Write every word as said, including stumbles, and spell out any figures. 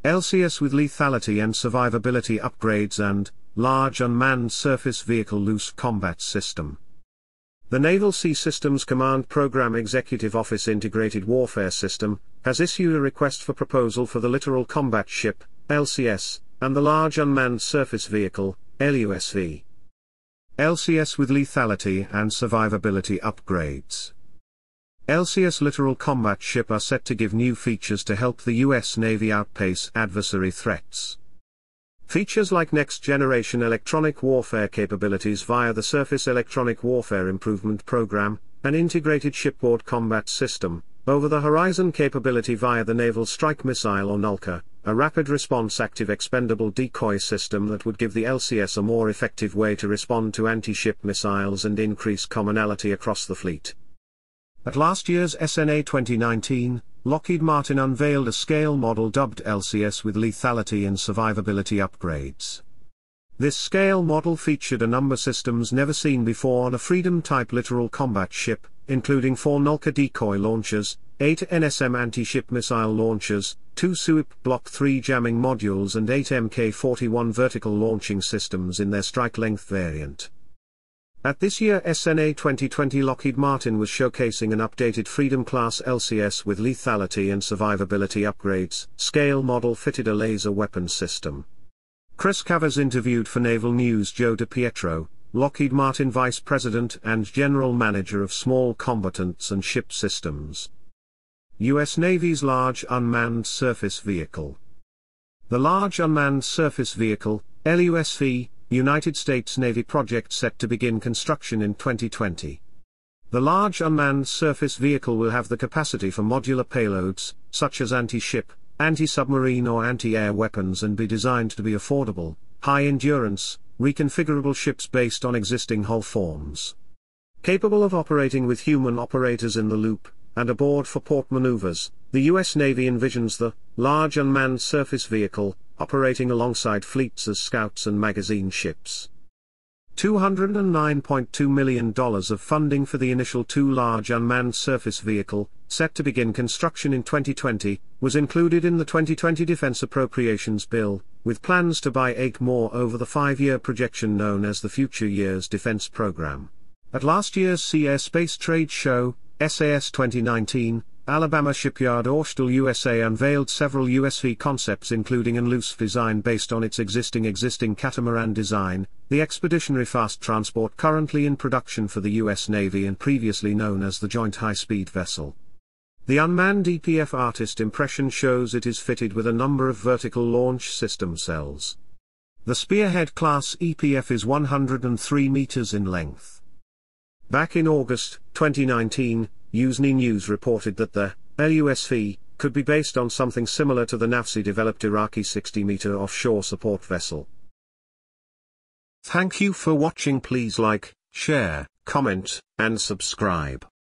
L C S with Lethality and Survivability Upgrades and Large Unmanned Surface Vehicle Loose Combat System. The Naval Sea Systems Command Program Executive Office Integrated Warfare System has issued a request for proposal for the Littoral Combat Ship, L C S, and the Large Unmanned Surface Vehicle, L U S V. L C S with Lethality and Survivability Upgrades. L C S Littoral Combat Ship are set to give new features to help the U S Navy outpace adversary threats. Features like next-generation electronic warfare capabilities via the Surface Electronic Warfare Improvement Program, an integrated shipboard combat system, over-the-horizon capability via the Naval Strike Missile or Nulka, a rapid response active expendable decoy system that would give the L C S a more effective way to respond to anti-ship missiles and increase commonality across the fleet. At last year's S N A twenty nineteen, Lockheed Martin unveiled a scale model dubbed L C S with Lethality and Survivability Upgrades. This scale model featured a number systems never seen before on a Freedom-type littoral combat ship, including four Nulka decoy launchers, eight N S M anti-ship missile launchers, two SEWIP Block three jamming modules and eight M K forty-one vertical launching systems in their strike-length variant. At this year's S N A twenty twenty, Lockheed Martin was showcasing an updated Freedom-class L C S with Lethality and Survivability Upgrades. Scale model fitted a laser weapon system. Chris Cavers interviewed for Naval News Joe DiPietro, Lockheed Martin Vice President and General Manager of Small Combatants and Ship Systems. U S Navy's Large Unmanned Surface Vehicle. The Large Unmanned Surface Vehicle, L U S V, United States Navy project set to begin construction in twenty twenty. The Large Unmanned Surface Vehicle will have the capacity for modular payloads, such as anti-ship, anti-submarine or anti-air weapons, and be designed to be affordable, high-endurance, reconfigurable ships based on existing hull forms. Capable of operating with human operators in the loop, and aboard for port maneuvers, the U S Navy envisions the Large Unmanned Surface Vehicle operating alongside fleets as scouts and magazine ships. two hundred nine point two million dollars of funding for the initial two Large Unmanned Surface Vehicle, set to begin construction in twenty twenty, was included in the twenty twenty Defense Appropriations Bill, with plans to buy eight more over the five-year projection known as the Future Years Defense Program. At last year's Sea Air Space Trade Show, S A S twenty nineteen, Alabama shipyard Austal U S A unveiled several U S V concepts, including an L U S V design based on its existing existing catamaran design, the Expeditionary Fast Transport currently in production for the U S Navy and previously known as the Joint High-Speed Vessel. The unmanned E P F artist impression shows it is fitted with a number of vertical launch system cells. The Spearhead class E P F is one hundred three meters in length. Back in August twenty nineteen, Usenet News reported that the L U S V could be based on something similar to the N A V C-developed Iraqi sixty meter offshore support vessel. Thank you for watching. Please like, share, comment, and subscribe.